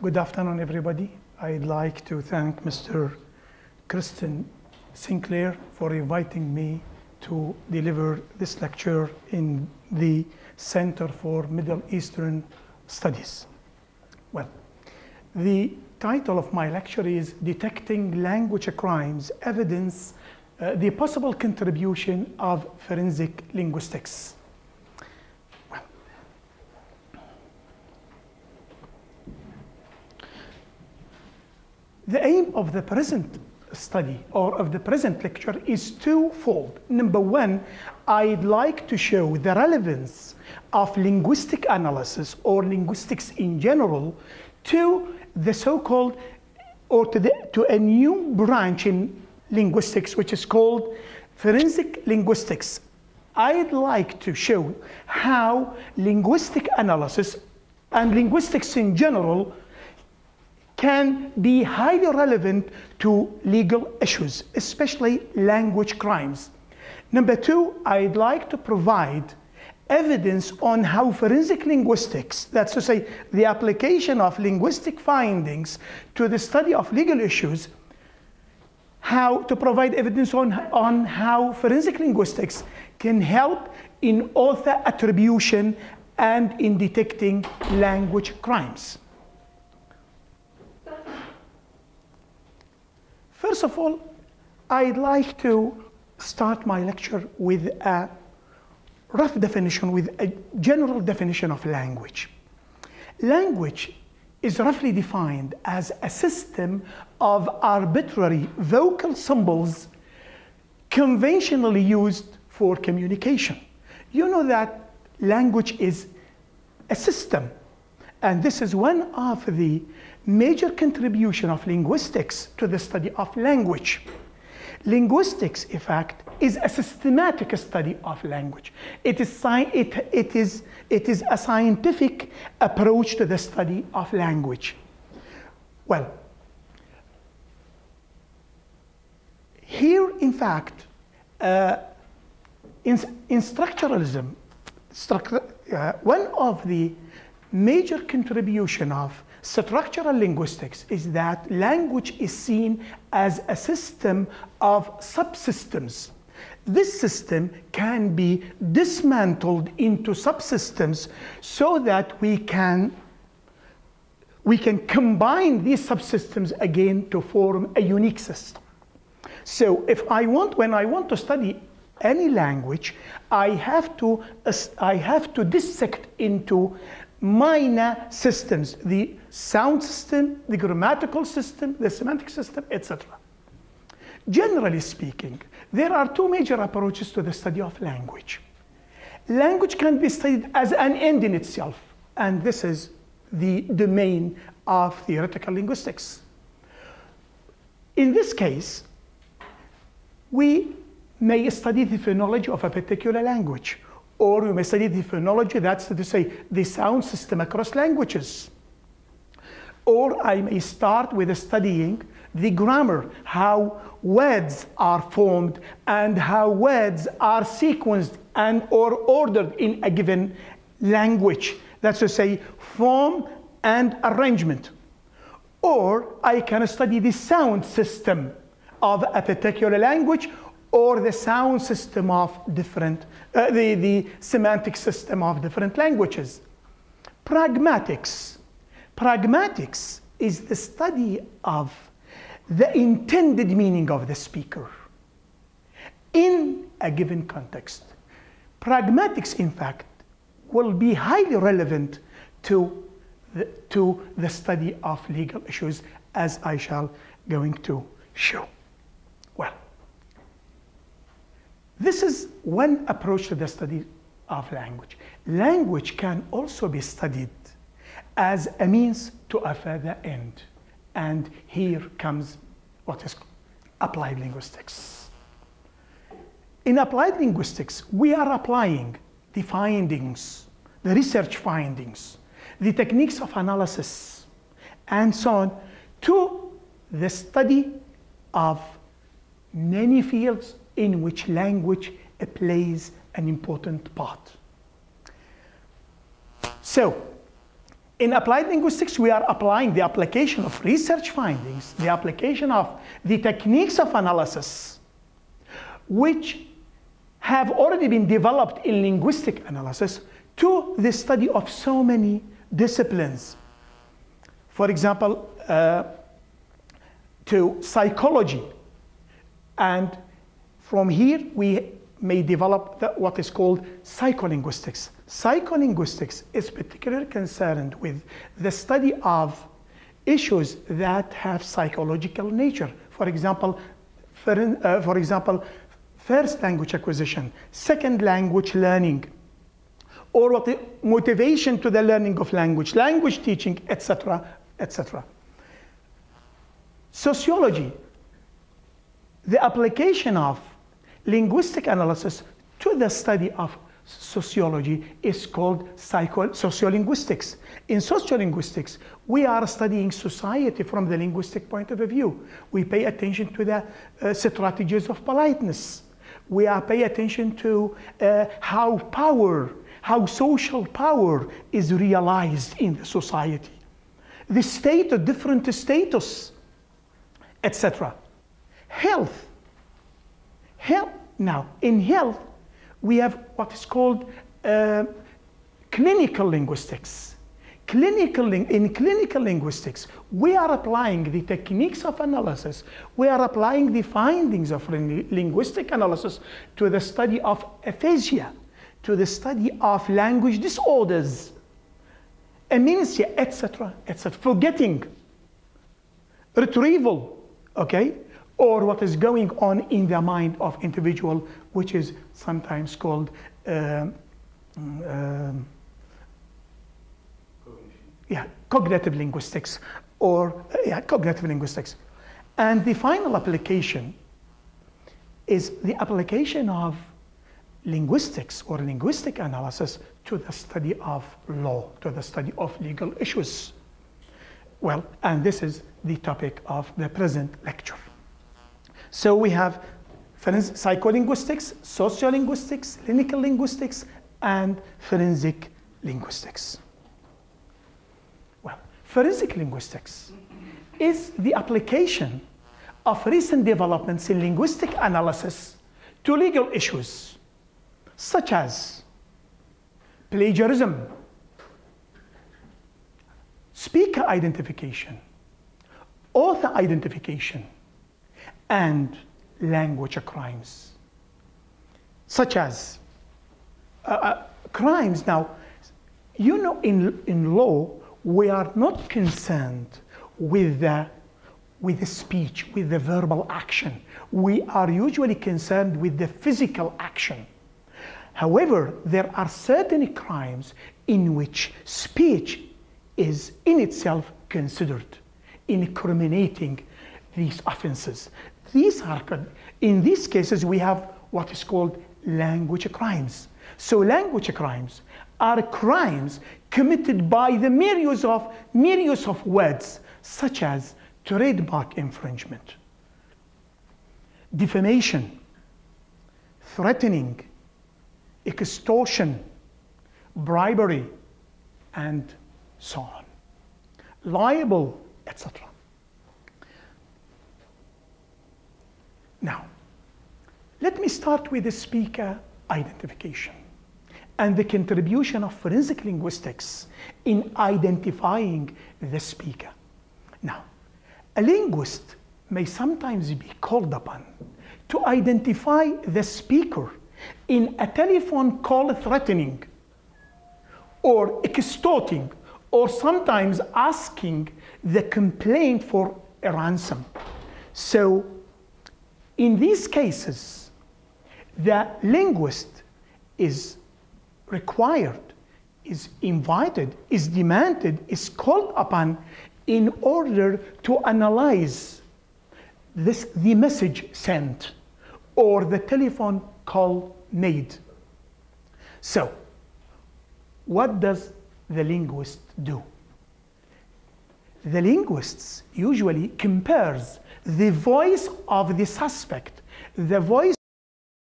Good afternoon, everybody. I'd like to thank Mr. Kristen Sinclair for inviting me to deliver this lecture in the Center for Middle Eastern Studies. Well, the title of my lecture is Detecting Language Crimes, Evidence, the Possible Contribution of Forensic Linguistics. The aim of the present study or of the present lecture is twofold. Number one, I'd like to show the relevance of linguistic analysis or linguistics in general to the so-called or to a new branch in linguistics which is called forensic linguistics. I'd like to show how linguistic analysis and linguistics in general can be highly relevant to legal issues, especially language crimes. Number two, I'd like to provide evidence on how forensic linguistics, that's to say, the application of linguistic findings to the study of legal issues, how to provide evidence on how forensic linguistics can help in author attribution and in detecting language crimes. First of all, I'd like to start my lecture with a rough definition, with a general definition of language. Language is roughly defined as a system of arbitrary vocal symbols conventionally used for communication. You know that language is a system, and this is one of the major contribution of linguistics to the study of language. Linguistics, in fact, is a systematic study of language. It is a scientific approach to the study of language. Well, here, in fact, in structuralism, one of the major contribution of structural linguistics is that language is seen as a system of subsystems. This system can be dismantled into subsystems so that we can combine these subsystems again to form a unique system. So when I want to study any language, I have to dissect into minor systems: the sound system, the grammatical system, the semantic system, etc. Generally speaking, there are two major approaches to the study of language. Language can be studied as an end in itself, and this is the domain of theoretical linguistics. In this case, we may study the phonology of a particular language, or we may study the phonology, that's to say, the sound system across languages. Or I may start with studying the grammar, how words are formed and how words are sequenced and or ordered in a given language. That's to say, form and arrangement. Or I can study the sound system of a particular language, or the sound system of different, the semantic system of different languages. Pragmatics. Pragmatics is the study of the intended meaning of the speaker in a given context. Pragmatics, in fact, will be highly relevant to the study of legal issues, as I shall going to show. Well, this is one approach to the study of language. Language can also be studied as a means to a further end. And here comes what is applied linguistics. In applied linguistics, we are applying the findings, the research findings, the techniques of analysis, and so on, to the study of many fields in which language plays an important part. So, In applied linguistics, we are applying the application of research findings, the application of the techniques of analysis, which have already been developed in linguistic analysis to the study of so many disciplines. For example, to psychology. And from here, we may develop what is called psycholinguistics. Psycholinguistics is particularly concerned with the study of issues that have psychological nature. For example, first language acquisition, second language learning, or what the motivation to the learning of language, language teaching, etc., etc. Sociology, the application of linguistic analysis to the study of sociology is called sociolinguistics. In sociolinguistics, we are studying society from the linguistic point of view. We pay attention to the strategies of politeness. We are paying attention to how social power is realized in the society, the state of different status, etc. Health. Now, in health, we have what is called clinical linguistics. In clinical linguistics, we are applying the techniques of analysis, we are applying the findings of linguistic analysis to the study of aphasia, to the study of language disorders, amnesia, etc., etc., forgetting, retrieval, okay, or what is going on in the mind of individual, which is sometimes called cognitive linguistics, or cognitive linguistics. And the final application is the application of linguistics or linguistic analysis to the study of law, to the study of legal issues. Well, and this is the topic of the present lecture. So we have psycholinguistics, sociolinguistics, clinical linguistics, and forensic linguistics. Well, forensic linguistics is the application of recent developments in linguistic analysis to legal issues, such as plagiarism, speaker identification, author identification, and language crimes, such as crimes. Now, you know, in law, we are not concerned with the speech, with the verbal action. We are usually concerned with the physical action. However, there are certain crimes in which speech is in itself considered incriminating these offenses. In these cases, we have what is called language crimes. So language crimes are crimes committed by the mere use of words, such as trademark infringement, defamation, threatening, extortion, bribery, and so on, libel, etc. Now, let me start with the speaker identification and the contribution of forensic linguistics in identifying the speaker. Now, a linguist may sometimes be called upon to identify the speaker in a telephone call threatening or extorting, or sometimes asking the complaint for a ransom. So, in these cases, the linguist is required, is invited, is demanded, is called upon in order to analyze the message sent or the telephone call made. So, what does the linguist do? The linguist usually compares the voice of the suspect, the voice